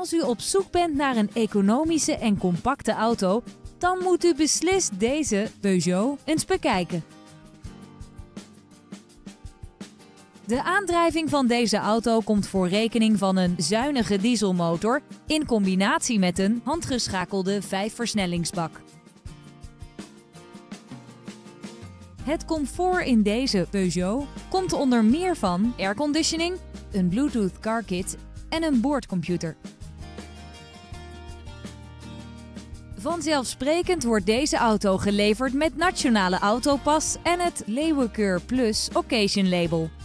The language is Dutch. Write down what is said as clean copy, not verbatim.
Als u op zoek bent naar een economische en compacte auto, dan moet u beslist deze Peugeot eens bekijken. De aandrijving van deze auto komt voor rekening van een zuinige dieselmotor in combinatie met een handgeschakelde 5-versnellingsbak. Het comfort in deze Peugeot komt onder meer van airconditioning, een Bluetooth car kit en een boordcomputer. Vanzelfsprekend wordt deze auto geleverd met Nationale Autopas en het Leeuwenkeur Plus Occasion Label.